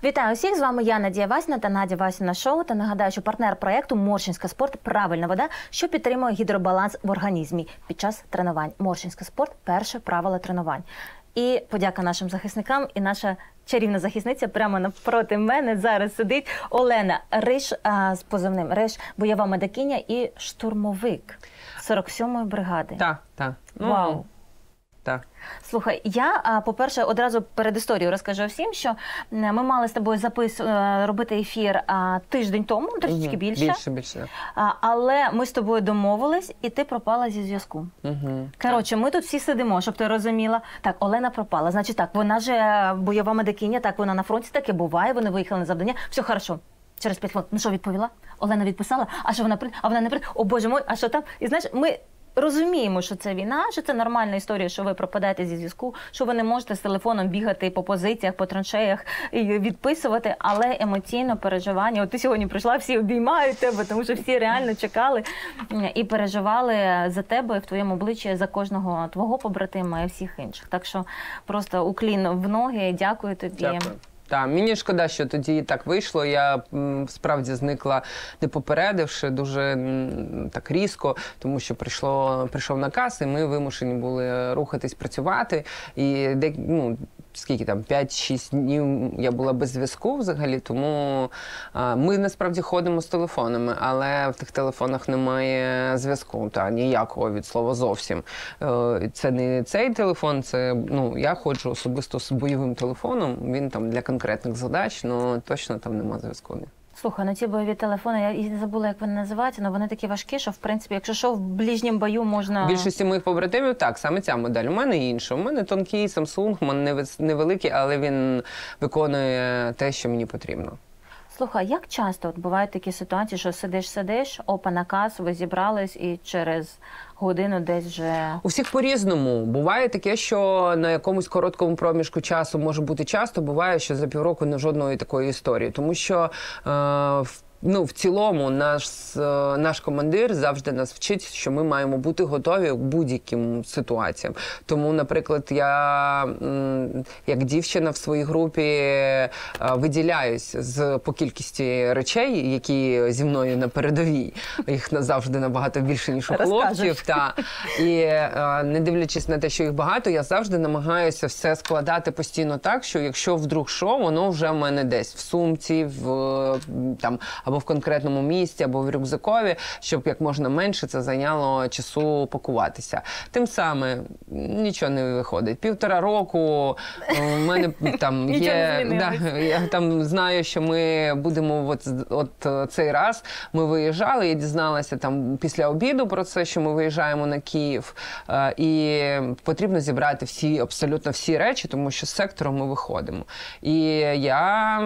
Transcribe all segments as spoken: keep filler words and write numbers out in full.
Вітаю всіх, з вами я, Надія Васіна та Надя Васіна Шоу. Та нагадаю, що партнер проєкту Моршинська спорт «Правильна вода», що підтримує гідробаланс в організмі під час тренувань. Моршинська спорт – перше правило тренувань. І подяка нашим захисникам, і наша чарівна захисниця прямо навпроти мене зараз сидить Олена Риш, а, з позивним Риш, бойова медикиня і штурмовик сорок сьомої бригади. Так, так. Вау. Так. Слухай, я, по-перше, одразу перед історією розкажу всім, що ми мали з тобою запис робити ефір тиждень тому, трішки Угу. більше. Більше, більше. Але ми з тобою домовились, і ти пропала зі зв'язку. Угу. Коротше, ми тут всі сидимо, щоб ти розуміла. Так, Олена пропала. Значить так, вона же бойова медикиня, так, вона на фронті, таке буває, вони виїхали на завдання. Все, хорошо. Через п'ять хвилин. Ну що, відповіла? Олена відписала? А що вона прийде? А вона не прийде? О, Боже мой, а що там? І знаєш, ми розуміємо, що це війна, що це нормальна історія, що ви пропадаєте зі зв'язку, що ви не можете з телефоном бігати по позиціях, по траншеях і відписувати, але емоційно переживання. От ти сьогодні прийшла, всі обіймають тебе, тому що всі реально чекали і переживали за тебе, в твоєму обличчі, за кожного твого побратима і всіх інших. Так що просто уклін в ноги, дякую тобі. Дякую. Так, мені шкода, що тоді так вийшло. Я м, справді зникла, не попередивши, дуже м, так різко, тому що прийшло, прийшов наказ, і ми вимушені були рухатись, працювати. І де, ну, скільки там, п'ять-шість днів я була без зв'язку взагалі, тому а, ми насправді ходимо з телефонами, але в тих телефонах немає зв'язку, та ніякого від слова зовсім. Е, це не цей телефон, це, ну, я ходжу особисто з бойовим телефоном, він там для конкретних задач, але точно там немає зв'язку. Слухай, ну ці бойові телефони, я і не забула, як вони називаються, але вони такі важкі, що, в принципі, якщо що, в ближньому бою можна... В більшості моїх побратимів так, саме ця модель. У мене інша. У мене тонкий Samsung, у мене невеликий, але він виконує те, що мені потрібно. Слухай, як часто от бувають такі ситуації, що сидиш-сидиш, опа, наказ, ви зібрались і через годину десь вже... У всіх по-різному. Буває таке, що на якомусь короткому проміжку часу може бути часто, буває, що за півроку не жодної такої історії. Тому що е, ну, в цілому наш, наш командир завжди нас вчить, що ми маємо бути готові к будь-яким ситуаціям. Тому, наприклад, я як дівчина в своїй групі виділяюсь з по кількості речей, які зі мною на передовій. Їх завжди набагато більше, ніж у хлопців. Та. І не дивлячись на те, що їх багато, я завжди намагаюся все складати постійно так, що якщо вдруг що, воно вже в мене десь в сумці, в там, або в конкретному місці, або в рюкзакові, щоб як можна менше це зайняло часу пакуватися. Тим самим нічого не виходить. Півтора року у мене там є... да, я там знаю, що ми будемо от, от цей раз. Ми виїжджали, я дізналася там після обіду про це, що ми виїжджаємо на Київ. І потрібно зібрати всі, абсолютно всі речі, тому що з сектором ми виходимо. І я,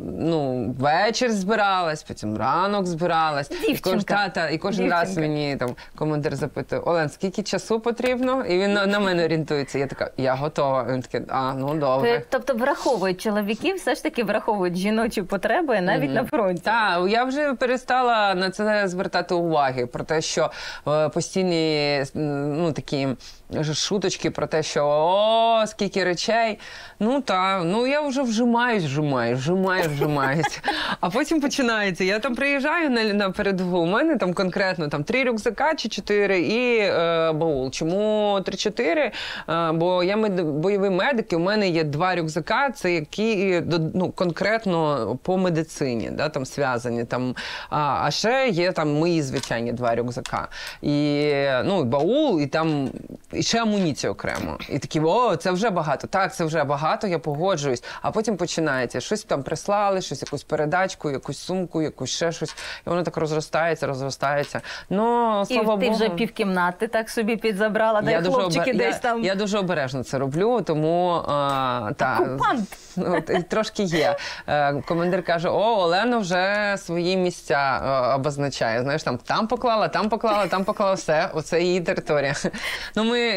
ну, вечір збиралась, потім ранок збиралась. І, кож, та, та, і кожен Дівчинка. раз мені там командир запитує: Олен, скільки часу потрібно? І він на, на мене орієнтується. Я така, я готова. Він такий, а, ну добре. Тобто враховують чоловіки, все ж таки враховують жіночі потреби навіть mm-hmm. на фронті. Так, я вже перестала на це звертати уваги, про те, що е, постійні, ну, такі шуточки про те, що о, скільки речей. Ну так, ну я вже вжимаюсь, вжимаюсь, вжимаюсь, вжимаюсь. А потім починається. Я там приїжджаю на, на передову, у мене там конкретно там три рюкзака чи чотири і е, баул. Чому три-чотири? Е, бо я мед, бойовий медик, і у мене є два рюкзака, це які, ну, конкретно по медицині, да, там зв'язані. Там, а, а ще є там мої звичайні два рюкзака. І, ну, баул, і там і ще амуніція окремо. І такі, о, це вже багато. Так, це вже багато, я погоджуюсь. А потім починається. Щось там прислали, щось, якусь передачку, якусь сумку, якусь ще щось. І воно так розростається, розростається. Ну, слава Богу. І ти вже півкімнати так собі підзабрала, дай хлопчики обер... десь я, там. Я дуже обережно це роблю, тому... А, та, окупант! Ну, трошки є. Командир каже, о, Олена вже свої місця обозначає. Знаєш, там, там поклала, там поклала, там поклала, все. Оце її територія. Ну, ми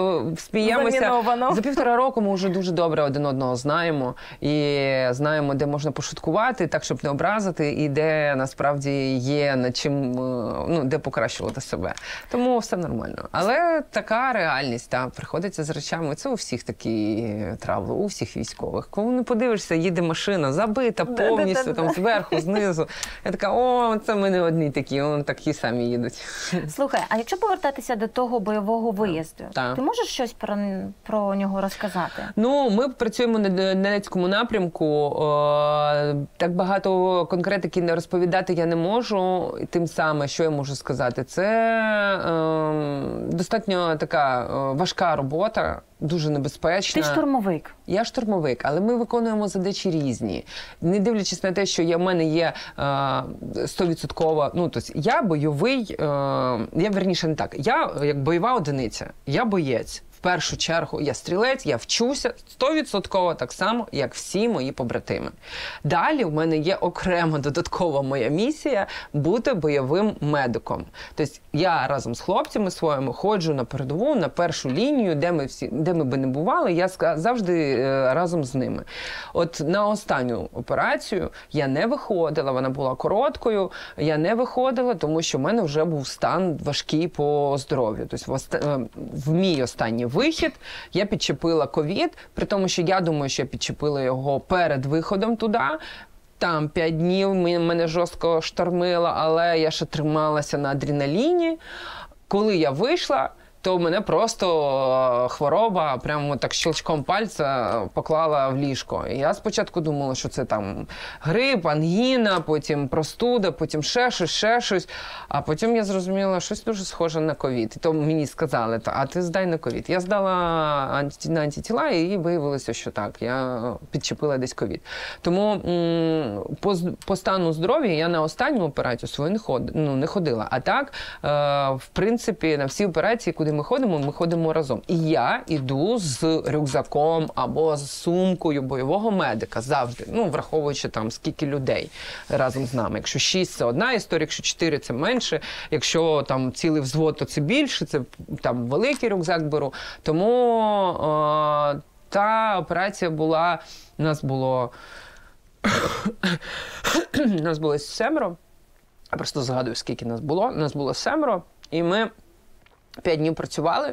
сміємося. За півтора року ми вже дуже добре один одного знаємо. І знаємо, де можна пошуткувати, так, щоб не образити, і де де насправді є над чим, ну, де покращувати себе. Тому все нормально. Але така реальність, та, приходиться з речами. Це у всіх такі травли, у всіх військових. Коли не подивишся, їде машина забита повністю, там зверху, знизу. Я така, о, це ми не одні такі, он такі самі їдуть. Слухай, а якщо повертатися до того бойового виїзду, так. ти можеш щось про, про нього розказати? Ну, ми працюємо на Донецькому напрямку. О, так багато конкретики не розповідати я не можу. Тим саме, що я можу сказати, це е, достатньо така е, важка робота. Дуже небезпечна. Ти штурмовик. Я штурмовик, але ми виконуємо задачі різні. Не дивлячись на те, що я, в мене є сто відсотків, ну, тобто я бойовий, е, я верніше не так, я як бойова одиниця, я боєць. В першу чергу я стрілець, я вчуся сто відсотків так само, як всі мої побратими. Далі в мене є окрема додаткова моя місія – бути бойовим медиком. Тобто я разом з хлопцями своїми ходжу на передову, на першу лінію, де ми, всі, де ми би не бували, я завжди разом з ними. От на останню операцію я не виходила, вона була короткою, я не виходила, тому що в мене вже був стан важкий по здоров'ю. Тобто в, оста... в мій останній вихід я підчепила ковід, при тому, що я думаю, що я підчепила його перед виходом туди. Там п'ять днів мене жорстко штормило, але я ще трималася на адреналіні. Коли я вийшла, то мене просто хвороба прямо так щелчком пальця поклала в ліжко. І я спочатку думала, що це там грип, ангіна, потім простуда, потім ще щось, ще щось. А потім я зрозуміла, що щось дуже схоже на ковід. І то мені сказали, а ти здай на ковід. Я здала анті, на антитіла і виявилося, що так, я підчепила десь ковід. Тому по, по стану здоров'я я на останню операцію свою не, ход, ну, не ходила. А так, в принципі, на всі операції, куди ми ходимо, ми ходимо разом. І я йду з рюкзаком або з сумкою бойового медика завжди, ну, враховуючи там скільки людей разом з нами. Якщо шість – це одна історія, якщо чотири – це менше, якщо там цілий взвод, то це більше, це там великий рюкзак беру. Тому о, та операція була, у нас було у нас було семеро, я просто згадую, скільки нас було, у нас було семеро, і ми П'ять днів працювали,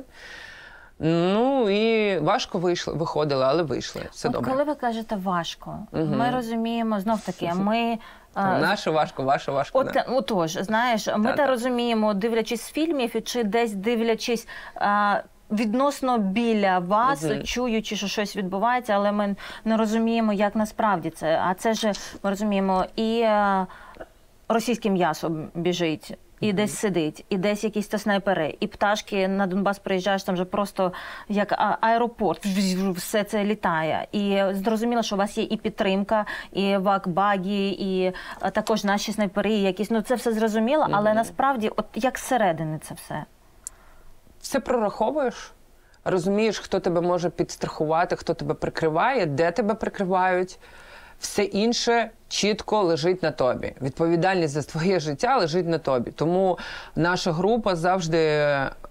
ну і важко вийшли, виходили, але вийшли. Все От добре. Коли ви кажете важко, угу. ми розуміємо, знов-таки, ми... Наше важко, ваше важко. От, да. Отож, знаєш, ми та, та розуміємо, дивлячись фільмів, чи десь дивлячись а, відносно біля вас, угу. чуючи, що щось відбувається, але ми не розуміємо, як насправді це. А це ж, ми розуміємо, і а, російське м'ясо біжить, і десь сидить, і десь якісь то снайпери, і пташки на Донбас приїжджаєш, там вже просто як аеропорт, все це літає. І зрозуміло, що у вас є і підтримка, і вак-багі, і також наші снайпери якісь. Ну це все зрозуміло, але mm-hmm. насправді, от як зсередини це все? Все прораховуєш, розумієш, хто тебе може підстрахувати, хто тебе прикриває, де тебе прикривають. Все інше чітко лежить на тобі. Відповідальність за твоє життя лежить на тобі. Тому наша група завжди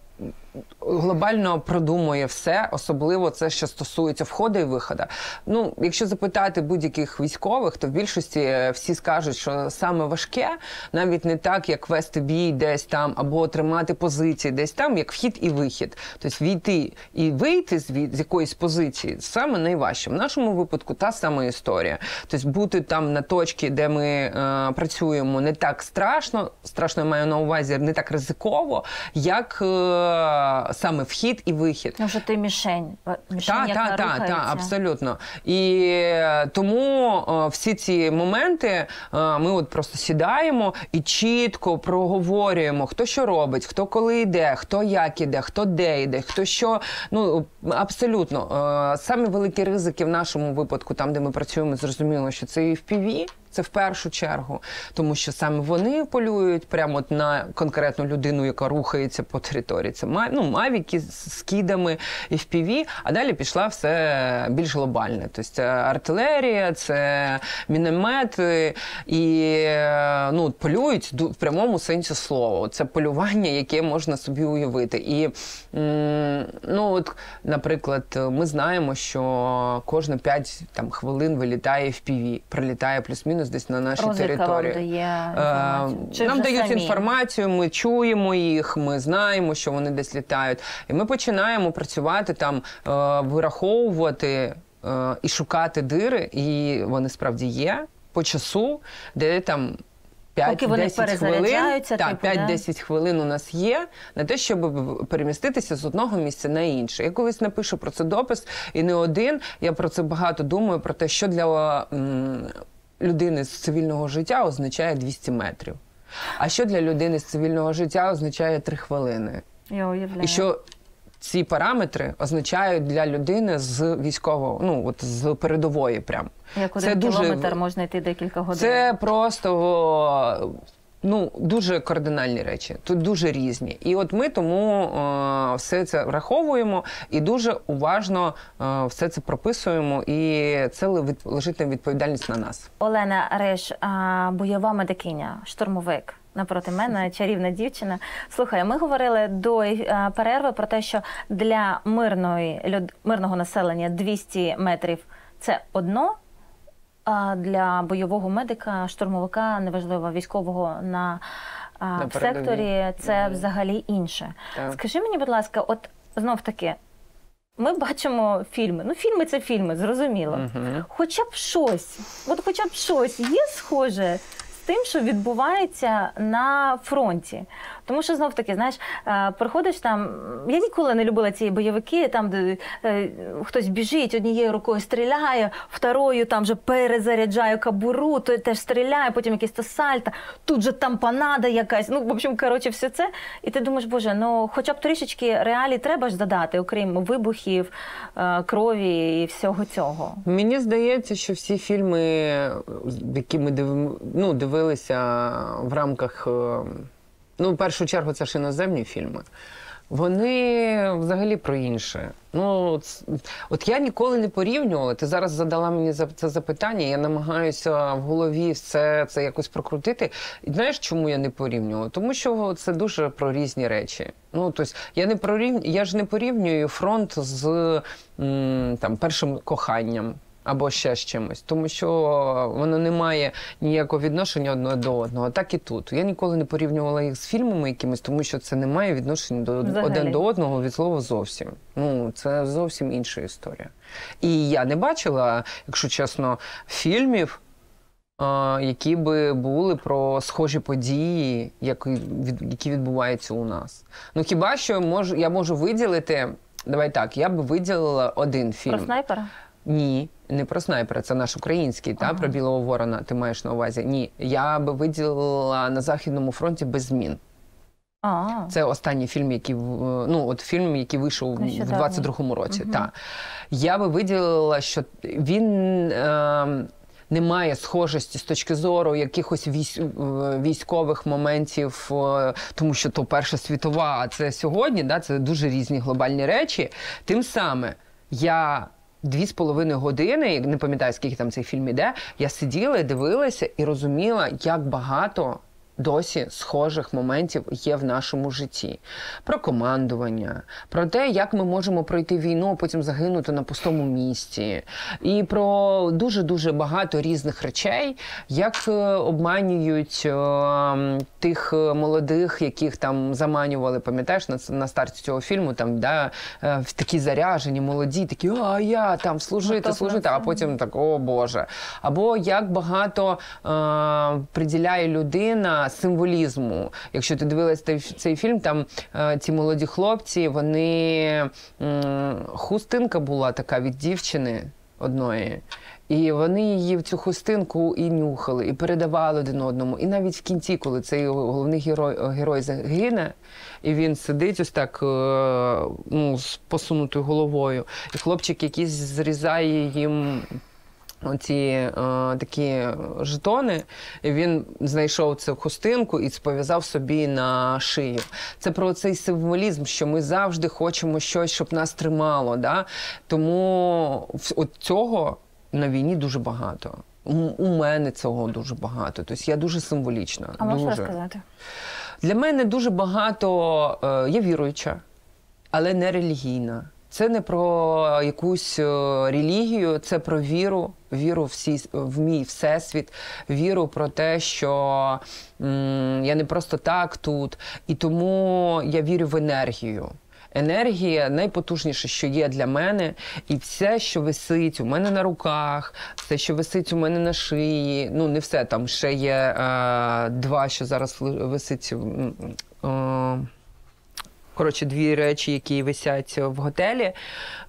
глобально продумує все, особливо це, що стосується входу і виходу. Ну, якщо запитати будь-яких військових, то в більшості всі скажуть, що саме важке, навіть не так, як вести бій десь там, або тримати позиції десь там, як вхід і вихід. Тобто війти і вийти з, з якоїсь позиції саме найважче. В нашому випадку та сама історія. Тобто бути там на точці, де ми е, працюємо, не так страшно, страшно я маю на увазі, не так ризиково, як е, саме вхід і вихід. Ну, що ти мішень, мішень та, яка та, рухається. Так, абсолютно. І тому о, всі ці моменти о, ми от просто сідаємо і чітко проговорюємо, хто що робить, хто коли йде, хто як іде, хто де йде, хто що. Ну, абсолютно. О, самі великі ризики в нашому випадку, там, де ми працюємо, зрозуміло, що це і в пі ві. Це в першу чергу, тому що саме вони полюють прямо на конкретну людину, яка рухається по території. Це ну, мавіки з скидами, еф пі ві, а далі пішла все більш глобальне. Тобто це артилерія, це міномети і ну, полюють в прямому сенсі слова. Це полювання, яке можна собі уявити. І, ну, от, наприклад, ми знаємо, що кожні п'ять там, хвилин вилітає еф пі ві, прилітає плюс-мінус плюс-мінус десь на нашій Розвідка території. вам дає інформацію? Чи Нам вже дають самі? інформацію, ми чуємо їх, ми знаємо, що вони десь літають. І ми починаємо працювати там, е, вираховувати е, і шукати дири, і вони справді є по часу, де там Поки вони п'ять-десять хвилин, перезаряджаються, так, типу, п'ять-десять хвилин у нас є на те, щоб переміститися з одного місця на інше. Я колись напишу про це допис, і не один. Я про це багато думаю, про те, що для м, людини з цивільного життя означає двісті метрів. А що для людини з цивільного життя означає три хвилини. Я уявляю. І що ці параметри означають для людини з військового, ну от з передової прям. Як один Це дуже- кілометр можна йти декілька годин. Це просто ну, дуже кардинальні речі, тут дуже різні. І от ми тому е, все це враховуємо і дуже уважно е, все це прописуємо, і це ли- лежить на відповідальність на нас. Олена Риш, а, бойова медикиня, штурмовик. Напроти мене чарівна дівчина. Слухай, ми говорили до е, перерви про те, що для мирної, люд- мирного населення двісті метрів – це одно, а для бойового медика, штурмовика, неважливо, військового на, а, На в передовій. секторі – це Мгм. взагалі інше. Так. Скажи мені, будь ласка, от знов-таки, ми бачимо фільми. Ну, фільми – це фільми, зрозуміло. Мгм. Хоча б щось, от хоча б щось є схоже з тим, що відбувається на фронті. Тому що, знов-таки, знаєш, е, приходиш там, я ніколи не любила ці бойовики, там, де е, хтось біжить, однією рукою стріляє, второю там же перезаряджає кабуру, то теж стріляє, потім якийсь то сальто, тут же тампонада якась, ну, в общем, коротше, все це. І ти думаєш, боже, ну, хоча б трішечки реалій треба ж додати, окрім вибухів, е, крові і всього цього. Мені здається, що всі фільми, які ми див... ну, дивилися в рамках, е, ну, в першу чергу, це ж іноземні фільми, вони взагалі про інше. Ну, ц- от я ніколи не порівнювала, ти зараз задала мені за- це запитання, я намагаюся в голові все це якось прокрутити. І знаєш, чому я не порівнювала? Тому що це дуже про різні речі. Ну, тобто, я, не прорів... я ж не порівнюю фронт з м, там, першим коханням. Або ще з чимось, тому що воно не має ніякого відношення одне до одного. Так і тут. Я ніколи не порівнювала їх з фільмами якимись, тому що це не має відношення до Взагалі. один до одного від слова зовсім. Ну, це зовсім інша історія. І я не бачила, якщо чесно, фільмів, а, які би були про схожі події, які, від- які відбуваються у нас. Ну, хіба що можу, я можу виділити, давай так, я би виділила один фільм. Про снайпера? Ні, не про снайпера, це наш український, Ага. та, про Білого Ворона, ти маєш на увазі. Ні, я би виділила «На Західному фронті без змін». А, Це останній фільм, який, в- ну, от фільм, який вийшов в Нещодавно. двадцять другому році. Мгм. Та. Я би виділила, що він е, не має схожості з точки зору якихось військ, е, військових моментів, е, тому що то Перша світова, а це сьогодні, да, це дуже різні глобальні речі. Тим саме я дві з половиною години, не пам'ятаю, скільки там цей фільм іде, я сиділа і дивилася і розуміла, як багато досі схожих моментів є в нашому житті. Про командування, про те, як ми можемо пройти війну, а потім загинути на пустому місці. І про дуже-дуже багато різних речей, як е, обманюють е, тих молодих, яких там заманювали, пам'ятаєш, на, на старті цього фільму, там, да, е, такі заряжені, молоді, такі, а я там служити, Готов на служити, це. а потім так, о Боже. Або як багато е, приділяє людина символізму. Якщо ти дивилась цей, цей фільм, там е, ці молоді хлопці, вони м, хустинка була така від дівчини одної. І вони її в цю хустинку і нюхали, і передавали один одному. І навіть в кінці, коли цей головний герой, герой загине, і він сидить ось так, е, ну, з посунутою головою, і хлопчик якийсь зрізає їм оці е, такі жетони, і він знайшов цю хустинку і пов'язав собі на шию. Це про цей символізм, що ми завжди хочемо щось, щоб нас тримало. Да? Тому в- от цього на війні дуже багато. У, у мене цього дуже багато. Тобто я дуже символічна. а можеш дуже. розказати? Для мене дуже багато, е, я віруюча, але не релігійна. Це не про якусь е, релігію, це про віру, віру всі, в мій всесвіт, віру про те, що м, я не просто так тут, і тому я вірю в енергію. Енергія найпотужніше, що є для мене, і все, що висить у мене на руках, все, що висить у мене на шиї, ну не все, там ще є е, два, що зараз висить, е, коротше, дві речі, які висять в готелі, е,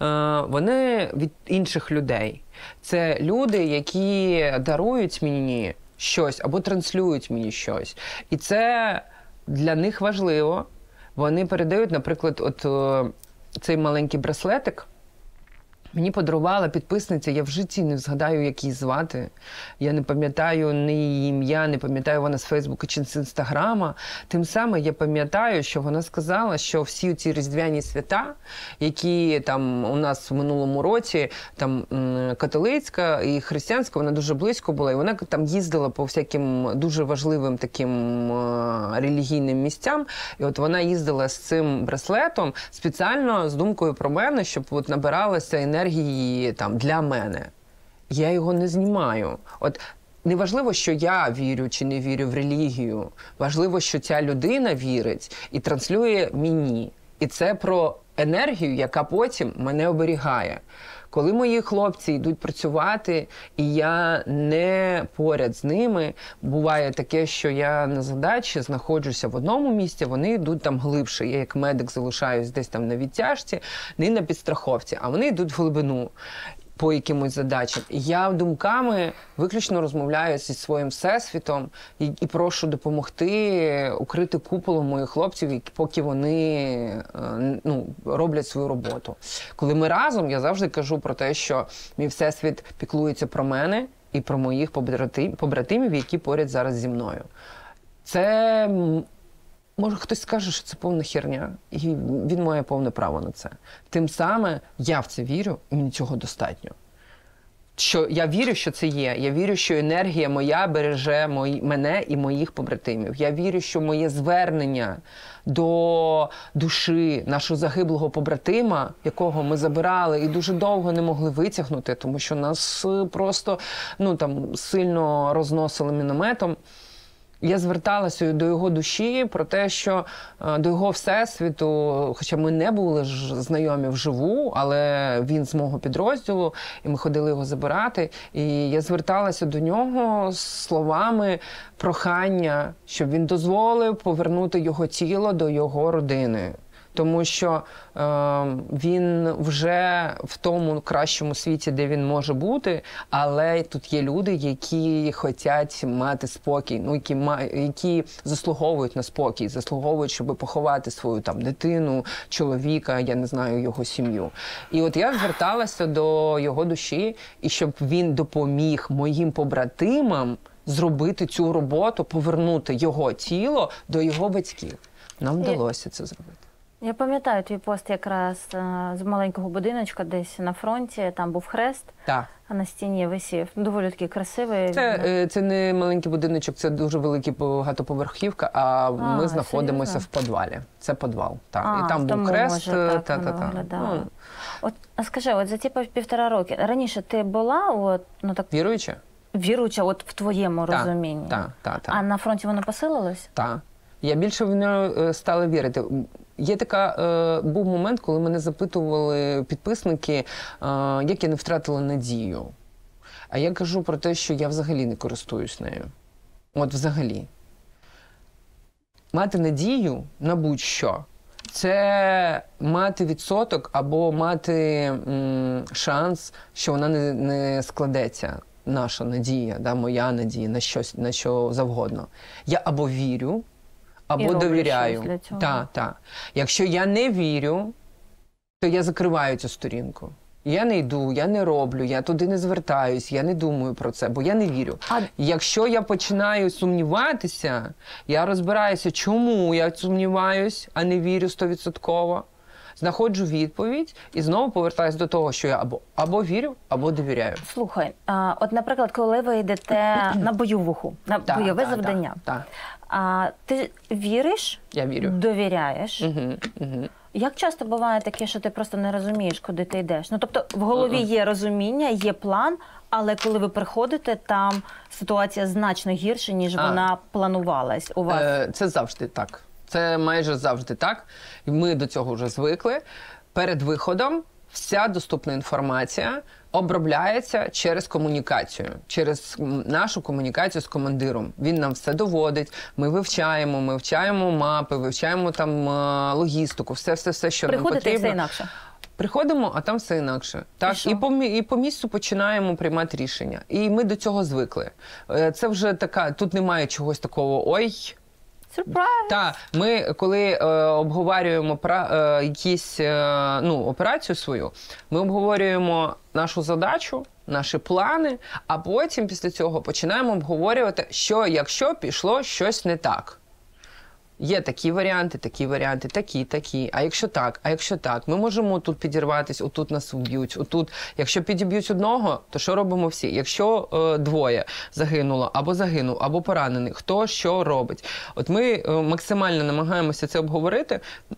вони від інших людей. Це люди, які дарують мені щось або транслюють мені щось. І це для них важливо. Вони передають, наприклад, от о, цей маленький браслетик мені подарувала підписниця, я в житті не згадаю, як її звати. Я не пам'ятаю ні її ім'я, не пам'ятаю вона з Фейсбука чи з Інстаграма. Тим самим я пам'ятаю, що вона сказала, що всі ці різдвяні свята, які там у нас в минулому році, там католицька і християнська, вона дуже близько була, і вона там їздила по всяким дуже важливим таким релігійним місцям. І от вона їздила з цим браслетом спеціально з думкою про мене, щоб от набиралася енергія енергії там для мене. Я його не знімаю. От не важливо, що я вірю чи не вірю в релігію. Важливо, що ця людина вірить і транслює мені. І це про енергію, яка потім мене оберігає. Коли мої хлопці йдуть працювати, і я не поряд з ними, буває таке, що я на задачі знаходжуся в одному місці, вони йдуть там глибше. Я як медик залишаюсь десь там на відтяжці, не на підстраховці, а вони йдуть в глибину по якимось задачам. І я думками виключно розмовляю зі своїм всесвітом і, і прошу допомогти укрити куполом моїх хлопців, поки вони ну, роблять свою роботу. Коли ми разом, я завжди кажу про те, що мій всесвіт піклується про мене і про моїх побратимів, які поряд зараз зі мною. Це... Може, хтось скаже, що це повна херня, і він має повне право на це. Тим самим я в це вірю, і мені цього достатньо. Що я вірю, що це є. Я вірю, що енергія моя береже мої, мене і моїх побратимів. Я вірю, що моє звернення до душі нашого загиблого побратима, якого ми забирали і дуже довго не могли витягнути, тому що нас просто ну, там, сильно розносили мінометом. Я зверталася до його душі про те, що до його всесвіту, хоча ми не були ж знайомі вживу, але він з мого підрозділу, і ми ходили його забирати. І я зверталася до нього з словами прохання, щоб він дозволив повернути його тіло до його родини. Тому що е, він вже в тому кращому світі, де він може бути, але тут є люди, які хочуть мати спокій, ну, які, які заслуговують на спокій, заслуговують, щоб поховати свою там дитину, чоловіка, я не знаю, його сім'ю. І от я зверталася до його душі, і щоб він допоміг моїм побратимам зробити цю роботу, повернути його тіло до його батьків. Нам вдалося це зробити. Я пам'ятаю твій пост якраз з маленького будиночка десь на фронті, там був хрест, так. А на стіні висів. Доволі такий красивий. Це, це не маленький будиночок, це дуже великий багатоповерхівка, а, а ми знаходимося серйозно? В підвалі. Це підвал. Так. А, і там був хрест. Може, так, та, та, та. Ну. От, а скажи, от за ці півтора роки, раніше ти була от, ну, так, віруюча? Віруюча от в твоєму та, розумінні? Так, так, так. А на фронті воно посилилось? Так. Я більше в нього стала вірити. Є така, е, був момент, коли мене запитували підписники, е, як я не втратила надію. А я кажу про те, що я взагалі не користуюсь нею. От взагалі. Мати надію на будь-що – це мати відсоток або мати м, шанс, що вона не, не складеться. Наша надія, да, моя надія на щось, на що завгодно. Я або вірю, або і довіряю. Так, так. Якщо я не вірю, то я закриваю цю сторінку. Я не йду, я не роблю, я туди не звертаюсь, я не думаю про це, бо я не вірю. А... Якщо я починаю сумніватися, я розбираюся, чому я сумніваюсь, а не вірю стовідсотково, знаходжу відповідь і знову повертаюся до того, що я або, або вірю, або довіряю. Слухай, а, от, наприклад, коли ви йдете на бойовуху, на так, бойове так, завдання, так, так. А, ти віриш, я вірю. Довіряєш, угу, угу. Як часто буває таке, що ти просто не розумієш, куди ти йдеш? Ну, тобто, в голові є розуміння, є план, але коли ви приходите, там ситуація значно гірша, ніж А. вона планувалась у вас. Е, Це завжди так. Це майже завжди так. І ми до цього вже звикли. Перед виходом вся доступна інформація обробляється через комунікацію, через нашу комунікацію з командиром. Він нам все доводить, ми вивчаємо, ми вивчаємо мапи, вивчаємо там е, логістику, все-все-все, що нам Приходите і потрібно. все інакше. Приходимо, а там все інакше. Так, що? і, по, мі- і по місцю починаємо приймати рішення. І ми до цього звикли. Е, Це вже така, тут немає чогось такого, ой, Сюрприз! так, ми коли е, обговорюємо пра, е, якісь е, ну, операцію свою, ми обговорюємо нашу задачу, наші плани, а потім після цього починаємо обговорювати, що якщо пішло щось не так. Є такі варіанти, такі варіанти, такі, такі. А якщо так, а якщо так, ми можемо тут підірватись, отут нас вб'ють, отут. Якщо підіб'ють одного, то що робимо всі? Якщо е, двоє загинуло, або загинув, або поранений, хто що робить? От ми е, максимально намагаємося це обговорити.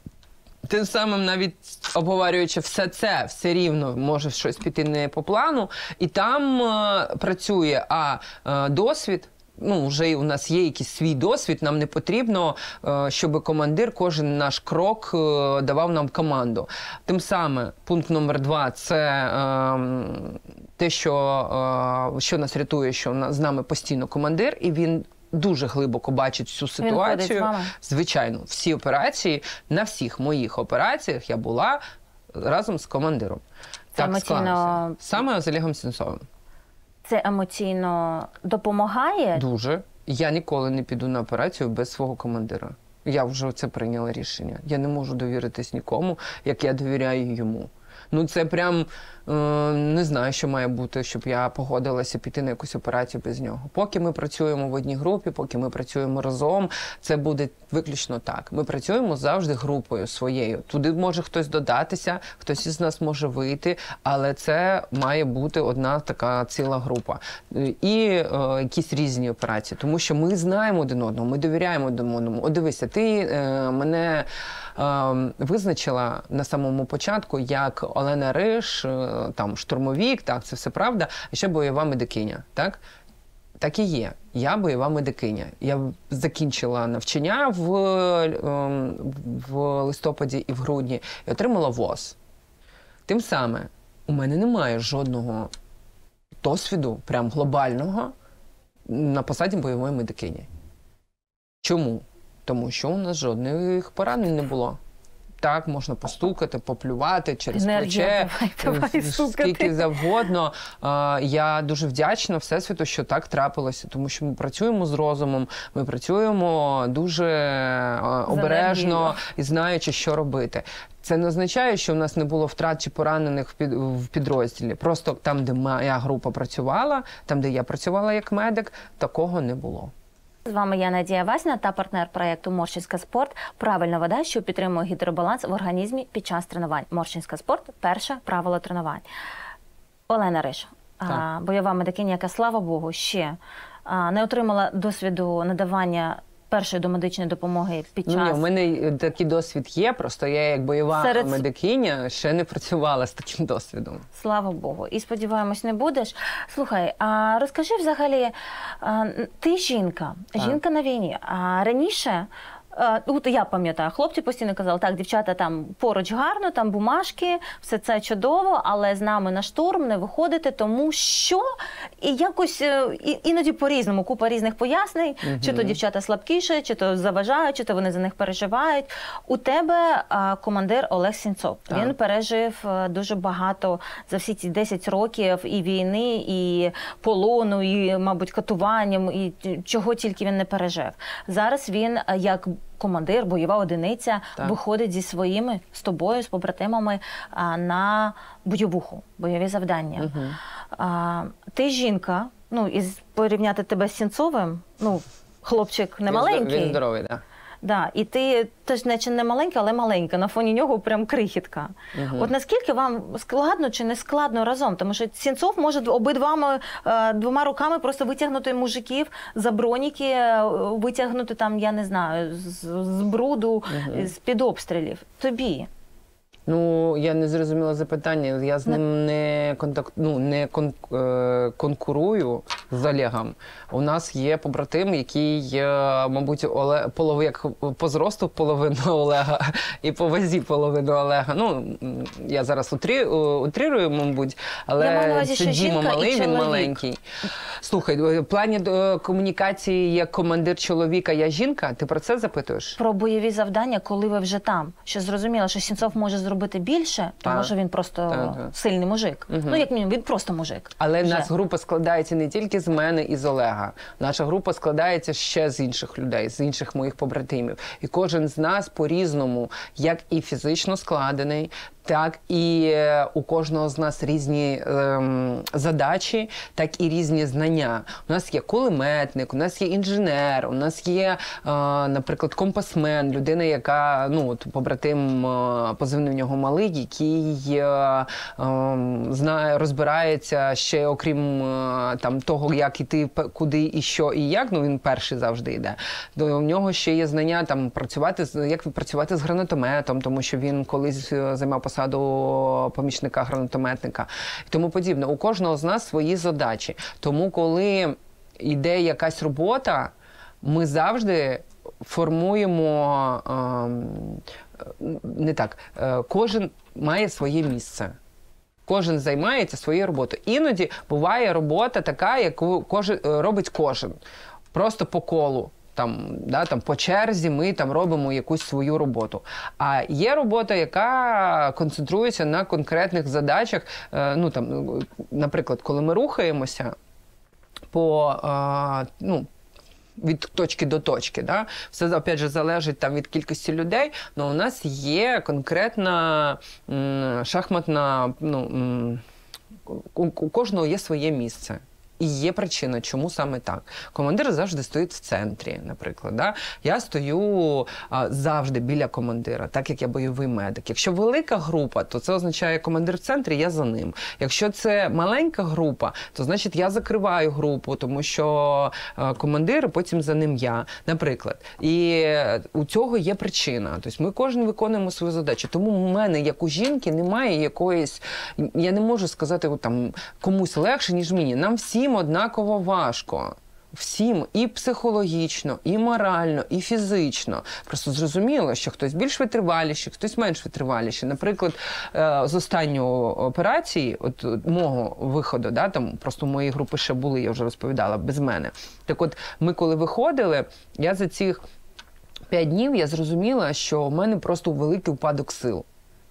Тим самим, навіть обговорюючи все це, все рівно може щось піти не по плану. І там е, працює а е, досвід. Ну, вже у нас є якийсь свій досвід, нам не потрібно, е, щоб командир кожен наш крок е, давав нам команду. Тим самим, пункт номер два – це е, те, що, е, що нас рятує, що на- з нами постійно командир, і він дуже глибоко бачить всю Він ходить з ситуацію. вами? Звичайно, всі операції, на всіх моїх операціях я була разом з командиром. Це емоційно- склалося. Саме з Олегом Сенцовим. Це емоційно допомагає? Дуже. Я ніколи не піду на операцію без свого командира. Я вже це прийняла рішення. Я не можу довіритись нікому, як я довіряю йому. Ну це прям е, не знаю, що має бути, щоб я погодилася піти на якусь операцію без нього. Поки ми працюємо в одній групі, поки ми працюємо разом, це буде виключно так. Ми працюємо завжди групою своєю. Туди може хтось додатися, хтось із нас може вийти, але це має бути одна така ціла група. І е, якісь різні операції, тому що ми знаємо один одного, ми довіряємо один одному. О, дивися, ти е, мене е, визначила на самому початку як Олена Риш, е, там штурмовік, так, це все правда, а ще бойова медикиня, так? Так і є. Я бойова медикиня. Я закінчила навчання в, е, в листопаді і в грудні і отримала ВОЗ. Тим самим, у мене немає жодного досвіду, прям глобального, на посаді бойової медикині. Чому? Тому що у нас жодних поранень не було. Так, можна постукати, поплювати через Енергія, плече, давай, давай, стукати. скільки завгодно. А, Я дуже вдячна Всесвіту, що так трапилося, тому що ми працюємо з розумом, ми працюємо дуже а, обережно енергією. і знаючи, що робити. Це не означає, що в нас не було втрат чи поранених в, під, в підрозділі. Просто там, де моя група працювала, там, де я працювала як медик, такого не було. З вами я, Надія Васіна, та партнер проєкту «Моршинська спорт». Правильна вода, що підтримує гідробаланс в організмі під час тренувань. «Моршинська спорт» – перше правило тренувань. Олена Риш, а, бойова медикиня, яка, слава Богу, ще а, не отримала досвіду надавання першої домедичної допомоги під час... Ну, ні, у мене такий досвід є, просто я як бойова Серед- медикиня ще не працювала з таким досвідом. Слава Богу. І, сподіваємось, не будеш. Слухай, а розкажи взагалі, а, ти жінка, Так. жінка на війні. А раніше, а, от я пам'ятаю, хлопці постійно казали, так, дівчата, там поруч гарно, там бумажки, все це чудово, але з нами на штурм не виходити, тому що і якось е, і, іноді по-різному, купа різних пояснень, Мгм. чи то дівчата слабкіше, чи то заважають, чи то вони за них переживають. У тебе а, командир Олег Сенцов. Так. Він пережив е, дуже багато за всі ці десять років і війни, і полону, і, мабуть, катуванням, і чого тільки він не пережив. Зараз він, е, як командир, бойова одиниця, Так. виходить зі своїми, з тобою, з побратимами а, на бойовуху, бойові завдання. Угу. А, ти жінка, ну, і з- порівняти тебе з Сенцовим, ну, хлопчик не маленький. Він здоровий, так. Да, і ти теж наче не маленька, але маленька, на фоні нього прям крихітка. Мгм. От наскільки вам складно чи не складно разом? Тому що Сенцов може обидвома е, двома руками просто витягнути мужиків за броніки, е, витягнути там, я не знаю, з, з бруду, Мгм. з-під обстрілів. Тобі Ну, я не зрозуміла запитання. Я з ним не контакт, ну, не кон, е, конкурую з Олегом. У нас є побратим, який, е, мабуть, Оле, полов, як по зросту половину Олега і по вазі половину Олега. Ну, я зараз утрі, утрирую, мабуть, але Я маю на увазі, це що Діма жінка і малий, він чоловік. маленький. Слухай, в плані е, комунікації як командир чоловіка, я жінка, ти про це запитуєш? Про бойові завдання, коли ви вже там. Що зрозуміло, що Сінцов може зробити більше, тому Так. що він просто Так, так. сильний мужик. Мгм. Ну, як мінімум, він просто мужик. Але в Вже. нас група складається не тільки з мене і з Олега. Наша група складається ще з інших людей, з інших моїх побратимів. І кожен з нас по-різному, як і фізично складений, так і е, у кожного з нас різні ем, задачі, так і різні знання. У нас є кулеметник, у нас є інженер, у нас є, е, наприклад, компасмен, людина, яка, ну, от, побратим, е, позивний в нього малий, який е, е, знає, розбирається ще, окрім е, там, того, як іти, п- куди і що і як, ну, він перший завжди йде. То у нього ще є знання, там, працювати, з- як працювати з гранатометом, тому що він колись е, займав посаду помічника гранатометника і тому подібне. У кожного з нас свої задачі. Тому, коли йде якась робота, ми завжди формуємо ем, не так, е, кожен має своє місце. Кожен займається своєю роботою. Іноді буває робота така, яку кожен, робить кожен. Просто по колу. Там, да, там, по черзі ми там робимо якусь свою роботу. А є робота, яка концентрується на конкретних задачах. Е, ну, там, наприклад, коли ми рухаємося по, е, ну, від точки до точки, да? Все, опять же, залежить там від кількості людей, але у нас є конкретна м, шахматна, ну, м, у, у кожного є своє місце. І є причина, чому саме так. Командир завжди стоїть в центрі, наприклад. Да? Я стою а, завжди біля командира, так як я бойовий медик. Якщо велика група, то це означає командир в центрі, я за ним. Якщо це маленька група, то значить я закриваю групу, тому що а, командир, потім за ним я, наприклад. І у цього є причина. Тобто ми кожен виконуємо свою задачу. Тому у мене, як у жінки, немає якоїсь, я не можу сказати там, комусь легше, ніж мені. Нам всім однаково важко. Всім і психологічно, і морально, і фізично. Просто зрозуміло, що хтось більш витриваліший, хтось менш витриваліший. Наприклад, з останньої операції, от мого виходу, да, там просто мої групи ще були, я вже розповідала, без мене. Так от, ми коли виходили, я за цих п'ять днів я зрозуміла, що в мене просто великий упадок сил.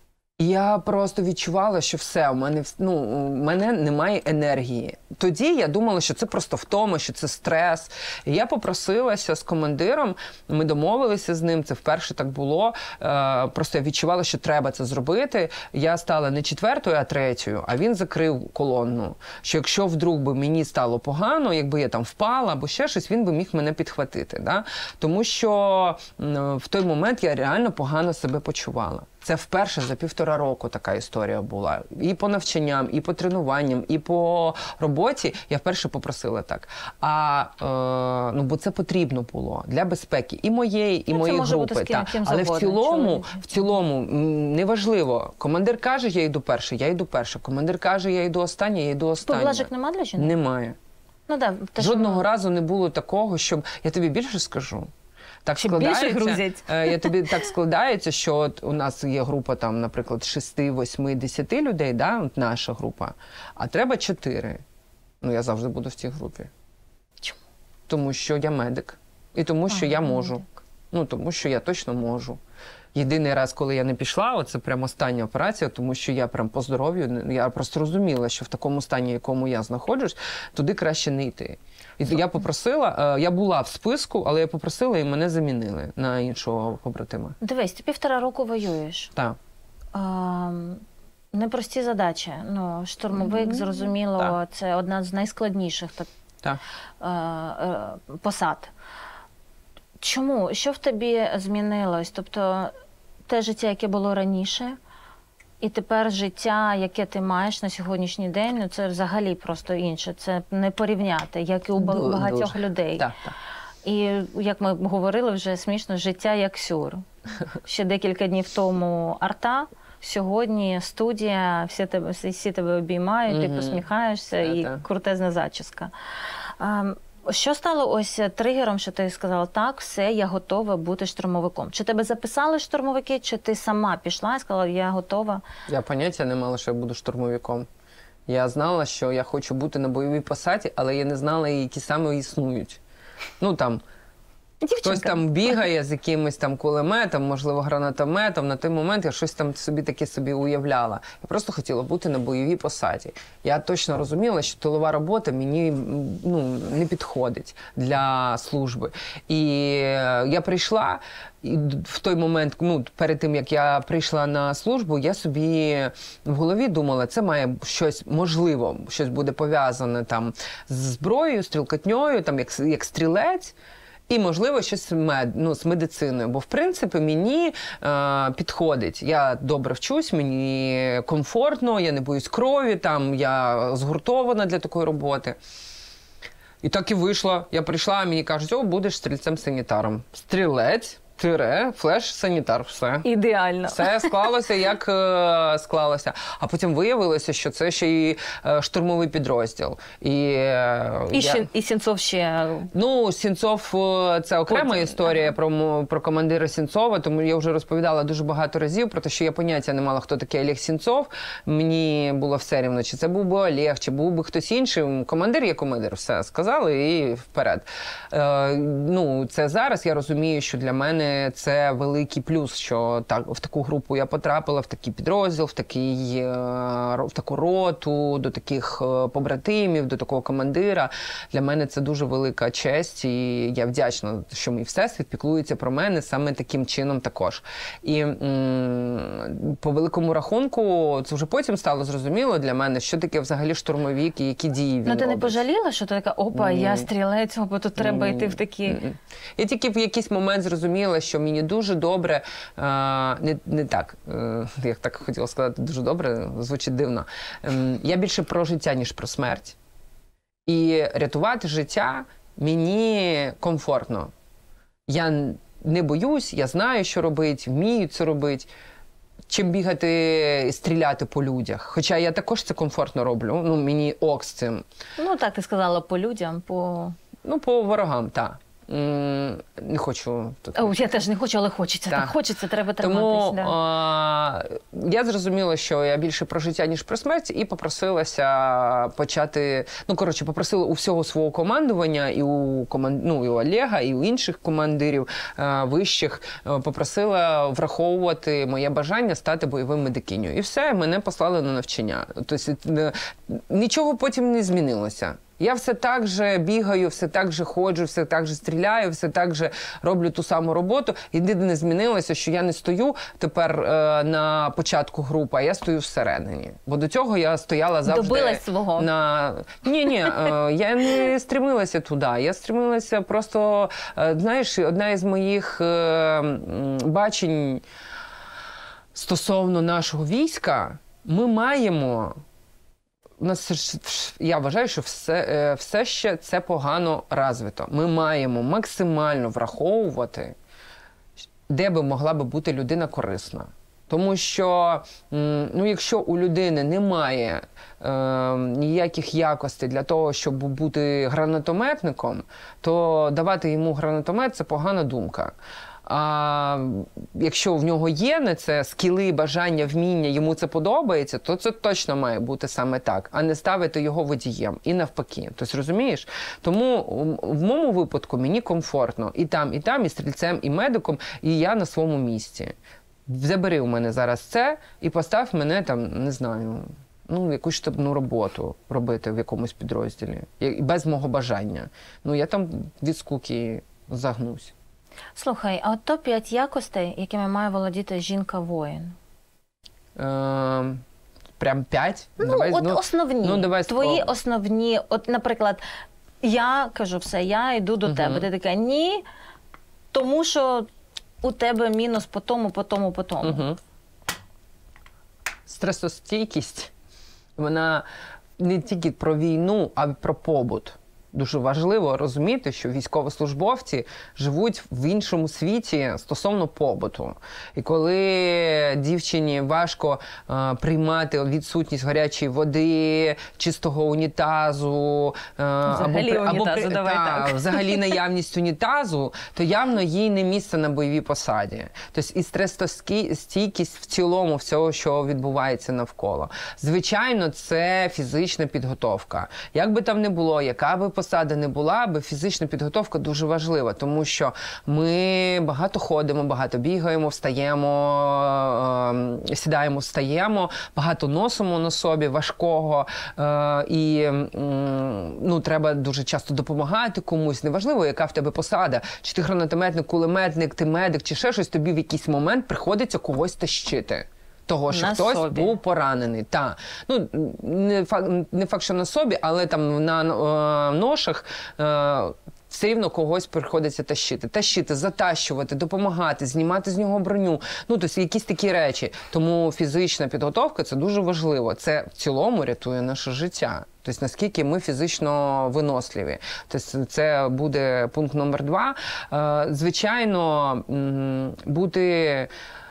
Я просто відчувала, що все, у мене, ну, у мене немає енергії. Тоді я думала, що це просто втома, що це стрес. І я попросилася з командиром, ми домовилися з ним, це вперше так було. Е, просто я відчувала, що треба це зробити. Я стала не четвертою, а третьою, а він закрив колонну. Що якщо вдруг би мені стало погано, якби я там впала або ще щось, він би міг мене підхватити. Да? Тому що м, в той момент я реально погано себе почувала. Це вперше за півтора року така історія була. І по навчанням, і по тренуванням, і по роботі я вперше попросила так. А, е, ну, бо це потрібно було для безпеки і моєї, і Ну, це моєї може бути групи. з ким- Та. ким Але в завгодно, цілому, чоловічі. в цілому м, неважливо. Командир каже, я йду перший, я йду перша. Командир каже, я йду остання, я йду остання. Поблажок нема для жінок? Немає. Ну, да, те, що Жодного ми- разу не було такого, щоб... Я тобі більше скажу. Так Ще більше складається, грузять. е, я тобі так складається, що от у нас є група, там, наприклад, шести, восьми, десяти людей, да, от наша група, а треба чотири. Ну, я завжди буду в цій групі. Чому? Тому що я медик. І тому, що А, я можу. медик. Ну, тому що я точно можу. Єдиний раз, коли я не пішла, оце прям остання операція, тому що я прям по здоров'ю, я просто розуміла, що в такому стані, в якому я знаходжусь, туди краще не йти. І я попросила, я була в списку, але я попросила і мене замінили на іншого побратима. Дивись, ти півтора року воюєш. Так. А, непрості задачі. Ну, штурмовик, зрозуміло, Так. це одна з найскладніших так, Так. е, е, посад. Чому? Що в тобі змінилось? Тобто те життя, яке було раніше, і тепер життя, яке ти маєш на сьогоднішній день, ну це взагалі просто інше. Це не порівняти, як і у ба- Ду- багатьох дуже. людей. Так, так. І, як ми говорили вже смішно, життя як сюр. Ще декілька днів тому арта, сьогодні студія, всі тебе, всі, всі тебе обіймають, ти Мгм. посміхаєшся Та, і та. крутезна зачіска. Ем, Що стало ось тригером, що ти сказала, так, все, я готова бути штурмовиком? Чи тебе записали штурмовики, чи ти сама пішла і сказала, я готова? Я поняття не мала, що я буду штурмовиком. Я знала, що я хочу бути на бойовій посаді, але я не знала, які саме існують. Ну, там, Дівчинка. хтось там бігає з якимось там кулеметом, можливо, гранатометом. На той момент я щось там собі таке собі уявляла. Я просто хотіла бути на бойовій посаді. Я точно розуміла, що тилова робота мені ну, не підходить для служби. І я прийшла, і в той момент, ну, перед тим, як я прийшла на службу, я собі в голові думала, це має щось, можливо, щось буде пов'язане там з зброєю, стрілкотньою, там, як, як стрілець. І, можливо, щось мед, ну, з медициною. Бо, в принципі, мені е, підходить. Я добре вчусь, мені комфортно, я не боюсь крові, там, я згуртована для такої роботи. І так і вийшло. Я прийшла, а мені кажуть, о, будеш стрільцем-санітаром. Стрілець, тире, флеш-санітар, все. Ідеально. Все склалося, як е, склалося. А потім виявилося, що це ще й е, штурмовий підрозділ. І, е, І, я... ще, і Сінцов ще... Ну, Сінцов е, – це окрема Потім, історія ага. про, мо- про командира Сінцова, тому я вже розповідала дуже багато разів про те, що я поняття не мала, хто такий Олег Сінцов. Мені було все рівно, чи це був би Олег, чи був би хтось інший. Командир є командир, все, сказали і вперед. Е, ну, це зараз я розумію, що для мене це великий плюс, що так, в таку групу я потрапила, в такий підрозділ, в, такий, е, в таку роту, до таких е, побратимів, до такого командира. Для мене це дуже велика честь, і я вдячна, що мій всесвіт піклується про мене саме таким чином також. І м, по великому рахунку, це вже потім стало зрозуміло для мене, що таке взагалі штурмовик і які дії він Ну, ти не робить. пожаліла, що ти така, опа, Ні. я стрілець, опа, тут треба йти в такі... М-м. Я тільки в якийсь момент зрозуміла, що мені дуже добре, е, не, не так, е, як так хотіла сказати, дуже добре, звучить дивно. Ем, я більше про життя, ніж про смерть. І рятувати життя мені комфортно. Я не боюсь, я знаю, що робити, вмію це робити. Чим бігати, стріляти по людях. Хоча я також це комфортно роблю, ну, мені ок з цим. Ну, так ти сказала, по людям, по... Ну, по ворогам, так. М, Не хочу тут. О, я теж не хочу, але хочеться. Так, Так. хочеться, треба Тому триматись. Да. а, я зрозуміла, що я більше про життя, ніж про смерть, і попросилася почати, ну, коротше, попросила у всього свого командування, і у, команд... ну, і у Олега, і у інших командирів а, вищих, а, попросила враховувати моє бажання стати бойовим медикинею. І все, мене послали на навчання. Тобто е, нічого потім не змінилося. Я все так же бігаю, все так же ходжу, все так же стріляю, все так же роблю ту саму роботу. Єдине змінилося, що я не стою тепер е, на початку групи, а я стою всередині. Бо до цього я стояла завжди Добилась свого. на... Ні-ні, е, я не стремилася туди. Я стремилася просто, е, знаєш, одна із моїх е, м, бачень стосовно нашого війська, ми маємо... У нас, я вважаю, що все, все ще це погано розвито. Ми маємо максимально враховувати, де би могла би бути людина корисна. Тому що, ну, якщо у людини немає е, ніяких якостей для того, щоб бути гранатометником, то давати йому гранатомет – це погана думка. А якщо в нього є на це скіли, бажання, вміння, йому це подобається, то це точно має бути саме так, а не ставити його водієм. І навпаки. Тобто, розумієш? Тому в моєму випадку мені комфортно і там, і там, і стрільцем, і медиком, і я на своєму місці. Забери у мене зараз це і постав мене там, не знаю, ну, якусь штабну роботу робити в якомусь підрозділі. Без мого бажання. Ну, я там від скуки загнусь. Слухай, а от топ п'ять якостей, якими має володіти жінка-воїн? Е, прям п'ять? Ну, давай, от ну, основні, ну, давай твої спробуй. основні, от, наприклад, я кажу все, я йду до Мгм. тебе, ти така, ні, тому що у тебе мінус по тому, по тому, по тому. Угу. Стресостійкість, вона не тільки про війну, а й про побут. Дуже важливо розуміти, що військовослужбовці живуть в іншому світі стосовно побуту. І коли дівчині важко е, приймати відсутність гарячої води, чистого унітазу, е, взагалі або, унітазу, або давай та, так. взагалі наявність унітазу, то явно їй не місце на бойовій посаді. Тобто і стресостійкість в цілому всього, що відбувається навколо. Звичайно, це фізична підготовка. Як би там не було, яка би посада не була, аби фізична підготовка дуже важлива, тому що ми багато ходимо, багато бігаємо, встаємо, е, сідаємо, встаємо, багато носимо на собі важкого, е, і е, ну, треба дуже часто допомагати комусь. Неважливо, яка в тебе посада, чи ти гранатометник, кулеметник, ти медик, чи ще щось, тобі в якийсь момент приходиться когось тащити. Того, що на хтось собі. був поранений. Та. Ну, не, факт, не факт, що на собі, але там на е, ношах е, все рівно когось приходиться тащити. Тащити, затащувати, допомагати, знімати з нього броню. Ну, тобто якісь такі речі. Тому фізична підготовка – це дуже важливо. Це в цілому рятує наше життя. Тобто наскільки ми фізично виносливі. Тобто це буде пункт номер два. Е, звичайно, бути,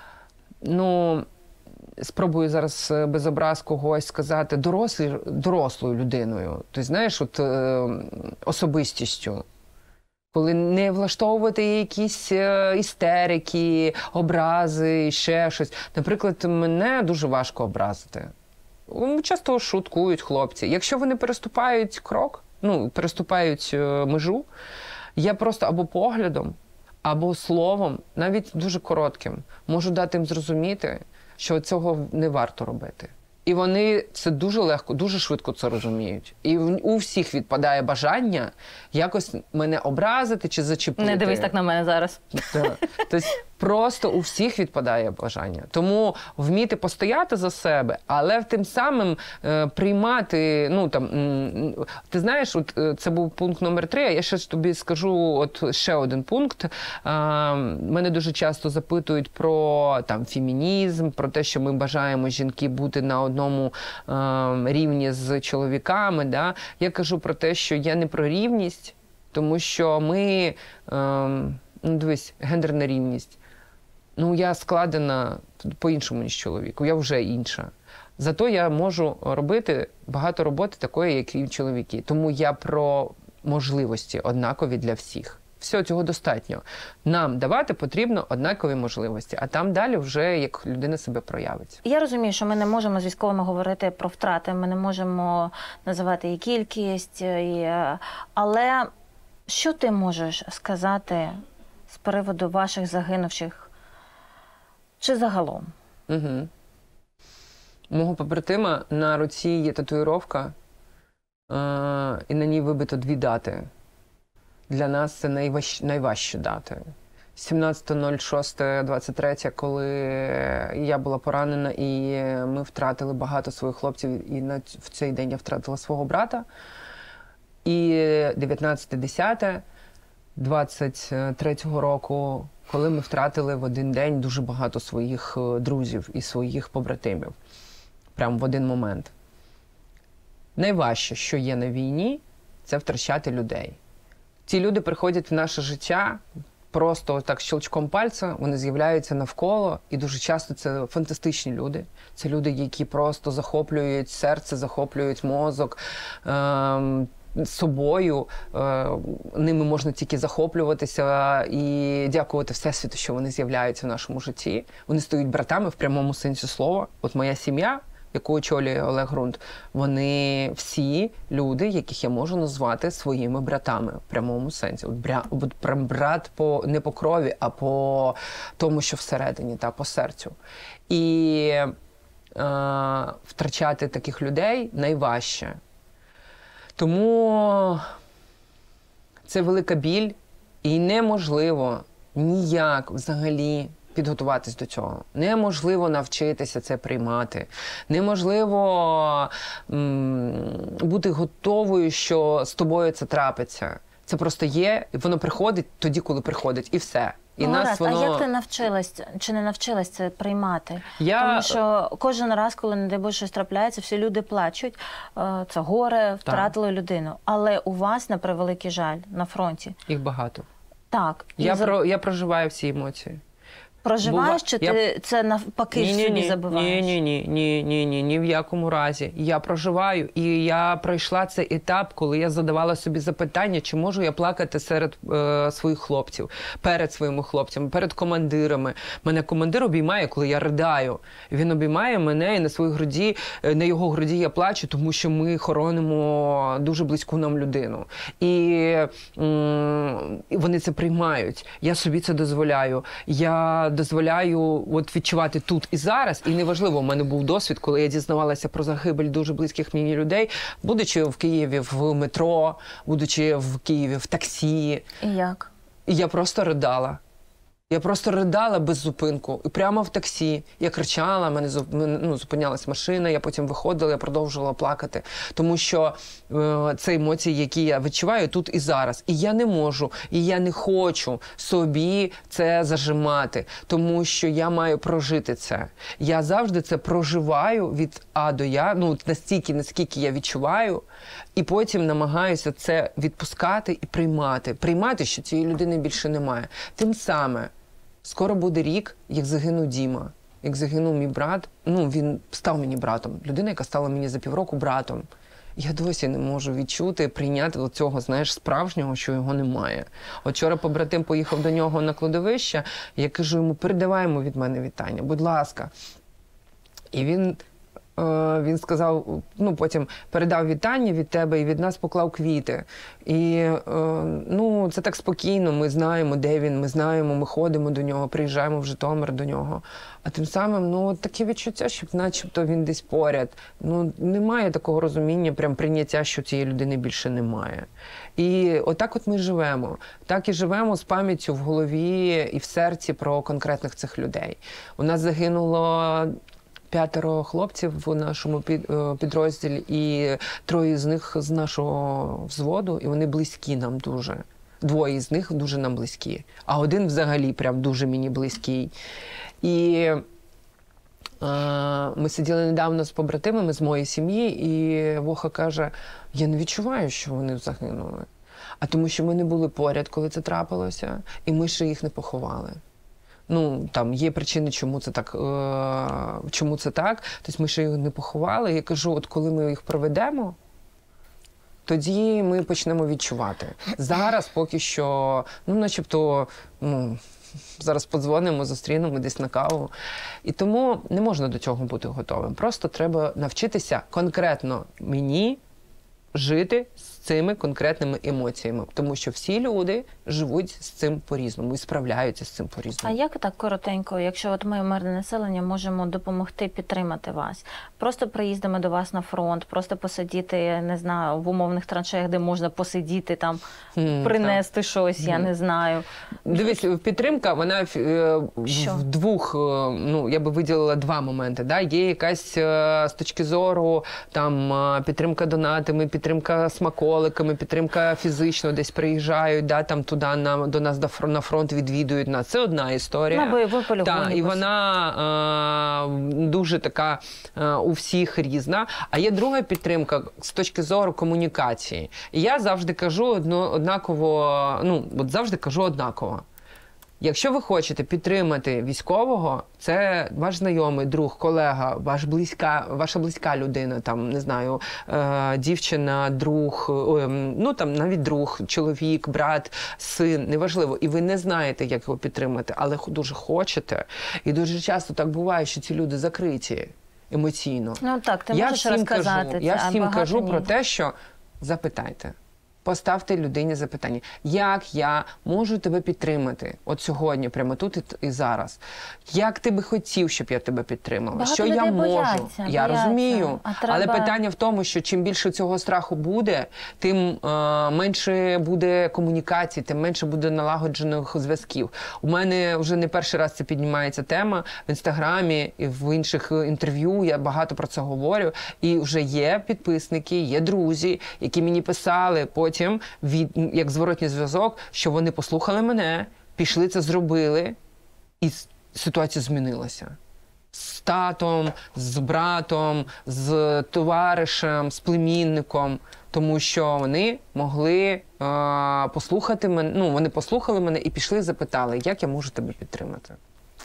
ну, спробую зараз без образ когось сказати, дорослі, дорослою людиною. Тобто, знаєш, от, е, особистістю. Коли не влаштовувати якісь е, істерики, образи, ще щось. Наприклад, мене дуже важко образити. Часто шуткують хлопці. Якщо вони переступають крок, ну, переступають е, межу, я просто або поглядом, або словом, навіть дуже коротким, можу дати їм зрозуміти, що цього не варто робити. І вони це дуже легко, дуже швидко це розуміють. І у всіх відпадає бажання якось мене образити чи зачепити. Не дивись так на мене зараз. Так. Тобто просто у всіх відпадає бажання. Тому вміти постояти за себе, але тим самим е, приймати, ну там, м, ти знаєш, от е, це був пункт номер три, а я ще тобі скажу от ще один пункт. Е, мене дуже часто запитують про там фемінізм, про те, що ми бажаємо жінки бути на одному е, рівні з чоловіками. Да? Я кажу про те, що я не про рівність, тому що ми, е, ну дивись, гендерна рівність. Ну, я складена по-іншому, ніж чоловік. Я вже інша. Зато я можу робити багато роботи такої, як і чоловіки. Тому я про можливості однакові для всіх. Все, цього достатньо. Нам давати потрібно однакові можливості, а там далі вже як людина себе проявить. Я розумію, що ми не можемо з військовими говорити про втрати, ми не можемо називати і кількість, і... але що ти можеш сказати з приводу ваших загинувших чи загалом? Угу. Мого побратима на руці є татуїровка, е- і на ній вибито дві дати. Для нас це найваж... найважчі дати. сімнадцяте шосте двадцять три, коли я була поранена і ми втратили багато своїх хлопців, і на... в цей день я втратила свого брата. І дев'ятнадцяте десяте двадцять третього року, коли ми втратили в один день дуже багато своїх друзів і своїх побратимів. Прямо в один момент. Найважче, що є на війні, це втрачати людей. Ці люди приходять в наше життя просто так щелчком пальця, вони з'являються навколо, і дуже часто це фантастичні люди. Це люди, які просто захоплюють серце, захоплюють мозок, ем, собою, е, ними можна тільки захоплюватися і дякувати Всесвіту, що вони з'являються в нашому житті. Вони стають братами в прямому сенсі слова. От моя сім'я, яку очолює Олег Грунт, вони всі люди, яких я можу назвати своїми братами в прямому сенсі. От бря, от прям брат по, не по крові, а по тому, що всередині, та по серцю. І е, втрачати таких людей найважче. Тому це велика біль, і неможливо ніяк взагалі підготуватись до цього. Неможливо навчитися це приймати. Неможливо м, бути готовою, що з тобою це трапиться. Це просто є, і воно приходить тоді, коли приходить, і все. І Ну, нас гаразд, воно... А як ти навчилась, чи не навчилась це приймати? Я... Тому що кожен раз, коли, не дай Боже, щось трапляється, всі люди плачуть, е, це горе, втратили людину. Але у вас, на превеликий жаль, на фронті. Їх багато. Так. Я, за... про, я проживаю всі емоції. Проживаєш, Бува... чи я... ти це навпаки ні, ні, собі ні, забуваєш? Ні, ні, ні, ні, ні, ні в якому разі. Я проживаю, і я пройшла цей етап, коли я задавала собі запитання, чи можу я плакати серед е, своїх хлопців, перед своїми хлопцями, перед командирами. Мене командир обіймає, коли я ридаю. Він обіймає мене, і на своїй груді, на його груді я плачу, тому що ми хоронимо дуже близьку нам людину. І м, вони це приймають. Я собі це дозволяю. Я дозволяю от відчувати тут і зараз. І неважливо, у мене був досвід, коли я дізнавалася про загибель дуже близьких мені людей, будучи в Києві в метро, будучи в Києві в таксі. І як? І я просто ридала. Я просто ридала без зупинку. І прямо в таксі. Я кричала, мене ну, зупинялась машина, я потім виходила, я продовжувала плакати. Тому що е, це емоції, які я відчуваю тут і зараз. І я не можу, і я не хочу собі це зажимати. Тому що я маю прожити це. Я завжди це проживаю від А до Я, ну настільки, наскільки я відчуваю. І потім намагаюся це відпускати і приймати. Приймати, що цієї людини більше немає. Тим саме, скоро буде рік, як загинув Діма, як загинув мій брат. Ну, він став мені братом. Людина, яка стала мені за півроку братом. Я досі не можу відчути, прийняти до цього, знаєш, справжнього, що його немає. От вчора побратим поїхав до нього на кладовище, я кажу йому, передавай йому від мене вітання, будь ласка. І він... Він сказав, ну потім передав вітання від тебе і від нас поклав квіти. І ну, це так спокійно, ми знаємо, де він, ми знаємо, ми ходимо до нього, приїжджаємо в Житомир до нього. А тим самим, ну, таке відчуття, що начебто він десь поряд. Ну, немає такого розуміння, прям прийняття, що цієї людини більше немає. І отак от ми живемо. Так і живемо з пам'яттю в голові і в серці про конкретних цих людей. У нас загинуло п'ятеро хлопців в нашому підрозділі, і троє з них з нашого взводу, і вони близькі нам дуже. Двоє з них дуже нам близькі, а один взагалі прям дуже мені близький. І е, ми сиділи недавно з побратимами з моєї сім'ї, і Воха каже, я не відчуваю, що вони загинули. А тому що ми не були поряд, коли це трапилося, і ми ще їх не поховали. Ну, там є причини, чому це так, е, чому це так. Тобто ми ще їх не поховали. Я кажу, от коли ми їх проведемо, тоді ми почнемо відчувати. Зараз поки що, ну, начебто, ну, зараз подзвонимо, зустрінемо десь на каву. І тому не можна до цього бути готовим. Просто треба навчитися конкретно мені жити з цими конкретними емоціями. Тому що всі люди живуть з цим по-різному і справляються з цим по-різному. А як так коротенько, якщо от ми, мирне населення, можемо допомогти підтримати вас? Просто приїздимо до вас на фронт, просто посидіти, не знаю, в умовних траншеях, де можна посидіти, там, mm, принести так. щось, mm. я не знаю. Дивись, підтримка, вона Що? в двох, ну, я би виділила два моменти. Да? Є якась з точки зору там підтримка донатами, підтримка смаколиками, підтримка фізично, десь приїжджають, да, там туди на, до нас на фронт відвідують нас. Це одна історія. На бойову полігоні. Так, і вона е, дуже така е, у всіх різна. А є друга підтримка з точки зору комунікації. І я завжди кажу одно, однаково, ну, от завжди кажу однаково. Якщо ви хочете підтримати військового, це ваш знайомий, друг, колега, ваш близька, ваша близька людина, там, не знаю, е, дівчина, друг, е, ну там навіть друг, чоловік, брат, син, неважливо. І ви не знаєте, як його підтримати, але дуже хочете. І дуже часто так буває, що ці люди закриті емоційно. Ну так, ти я можеш розказати кажу, це, Я всім кажу ні. про те, що запитайте. Поставте людині запитання, як я можу тебе підтримати от сьогодні, прямо тут і, і зараз. Як ти би хотів, щоб я тебе підтримала? Багато що я можу? Бояться, я бояться. розумію. Треба... Але питання в тому, що чим більше цього страху буде, тим е, менше буде комунікації, тим менше буде налагоджених зв'язків. У мене вже не перший раз це піднімається тема в Інстаграмі і в інших інтерв'ю. Я багато про це говорю. І вже є підписники, є друзі, які мені писали потім, Потім, від, як зворотній зв'язок, що вони послухали мене, пішли це зробили, і с- ситуація змінилася. З татом, з братом, з товаришем, з племінником, тому що вони могли е, послухати мене, ну, вони послухали мене і пішли, запитали, як я можу тебе підтримати.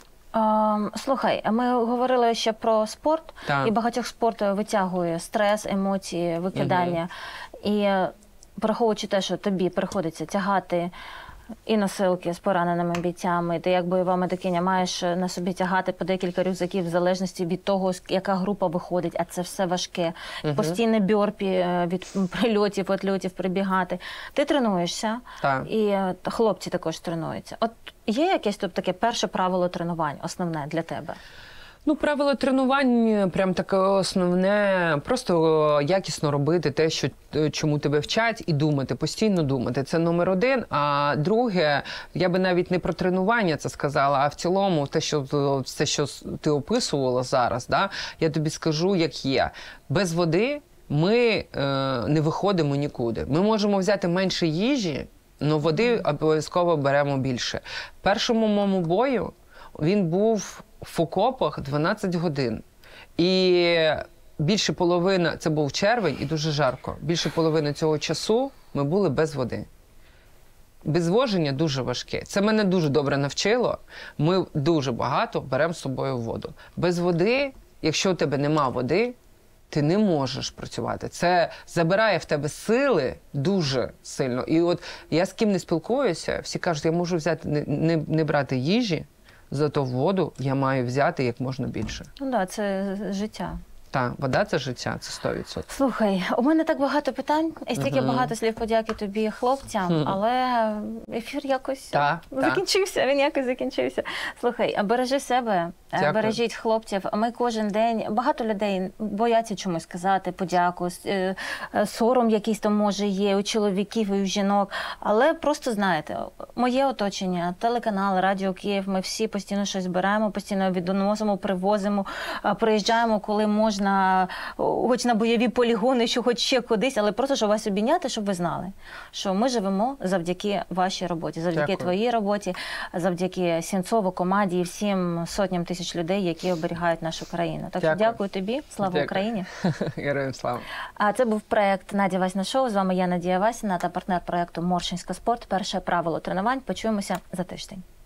Ем, Слухай, а ми говорили ще про спорт, Так. і багатьох спорт витягує стрес, емоції, викидання. І е, враховуючи те, що тобі приходиться тягати і носилки з пораненими бійцями, ти як бойова медикиня маєш на собі тягати по декілька рюкзаків в залежності від того, з- яка група виходить, а це все важке. Постійне бьорпі е, від прильотів, отльотів прибігати. Ти тренуєшся, Так. і е, та хлопці також тренуються. От є якесь тут таке перше правило тренувань, основне для тебе? Ну, правило тренувань прям таке основне, просто якісно робити те, що чому тебе вчать, і думати, постійно думати. Це номер один. А друге, я би навіть не про тренування це сказала, а в цілому те, що все, що ти описувала зараз, да, я тобі скажу, як є. Без води ми е, не виходимо нікуди. Ми можемо взяти менше їжі, але води обов'язково беремо більше. В першому моєму бою він був в окопах дванадцять годин. І більше половини, це був червень і дуже жарко, більше половини цього часу ми були без води. Безвоження дуже важке. Це мене дуже добре навчило. Ми дуже багато беремо з собою воду. Без води, якщо у тебе нема води, ти не можеш працювати. Це забирає в тебе сили дуже сильно. І от я з ким не спілкуюся, всі кажуть, я можу взяти, не, не, не брати їжі, зато воду я маю взяти як можна більше. Ну так, да, це життя. Так, вода – це життя, це сто відсотків. Слухай, у мене так багато питань, і стільки Мгм. багато слів подяки тобі, хлопцям, Мгм. але ефір якось Так, закінчився, він якось закінчився. Слухай, бережи себе, Дякую. бережіть хлопців. Ми кожен день, багато людей бояться чомусь сказати подяку, с- е, е, сором якийсь там може є у чоловіків і у жінок, але просто знаєте, моє оточення, телеканал, Радіо Київ, ми всі постійно щось беремо, постійно відносимо, привозимо, е, приїжджаємо, коли можна, хоч на бойові полігони, що хоч ще кудись, але просто, щоб вас обійняти, щоб ви знали, що ми живемо завдяки вашій роботі, завдяки Дякую. твоїй роботі, завдяки Сінцову, команді і всім сотням тисяч людей, які оберігають нашу країну. Так що Дякую. дякую тобі, слава Дякую. Україні. Героям слава. А це був проект Надя Васіна Шоу. З вами я, Надія Васіна, та партнер проекту Моршинська спорт. Перше правило тренувань. Почуємося за тиждень.